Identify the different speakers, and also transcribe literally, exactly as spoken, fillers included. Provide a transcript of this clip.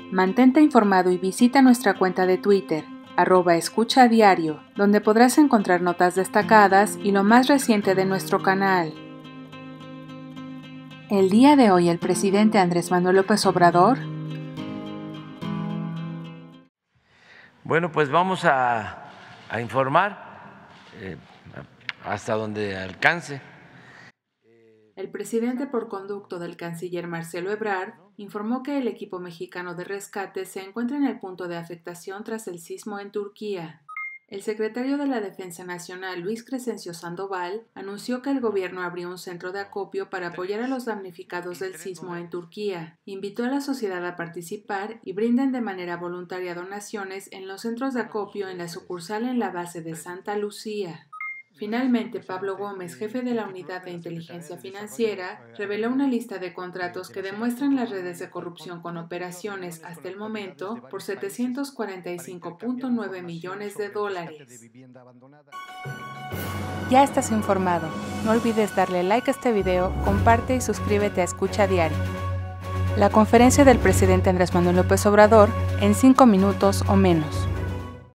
Speaker 1: Mantente informado y visita nuestra cuenta de Twitter, arroba escucha diario, donde podrás encontrar notas destacadas y lo más reciente de nuestro canal. El día de hoy el presidente Andrés Manuel López Obrador.
Speaker 2: Bueno, pues vamos a, a informar eh, hasta donde alcance.
Speaker 1: El presidente, por conducto del canciller Marcelo Ebrard, informó que el equipo mexicano de rescate se encuentra en el punto de afectación tras el sismo en Turquía. El secretario de la Defensa Nacional, Luis Crescencio Sandoval, anunció que el gobierno abrió un centro de acopio para apoyar a los damnificados del sismo en Turquía. Invitó a la sociedad a participar y brinden de manera voluntaria donaciones en los centros de acopio en la sucursal en la base de Santa Lucía. Finalmente, Pablo Gómez, jefe de la Unidad de Inteligencia Financiera, reveló una lista de contratos que demuestran las redes de corrupción con operaciones hasta el momento por setecientos cuarenta y cinco punto nueve millones de dólares. Ya estás informado. No olvides darle like a este video, comparte y suscríbete a Escucha Diario. La conferencia del presidente Andrés Manuel López Obrador en cinco minutos o menos.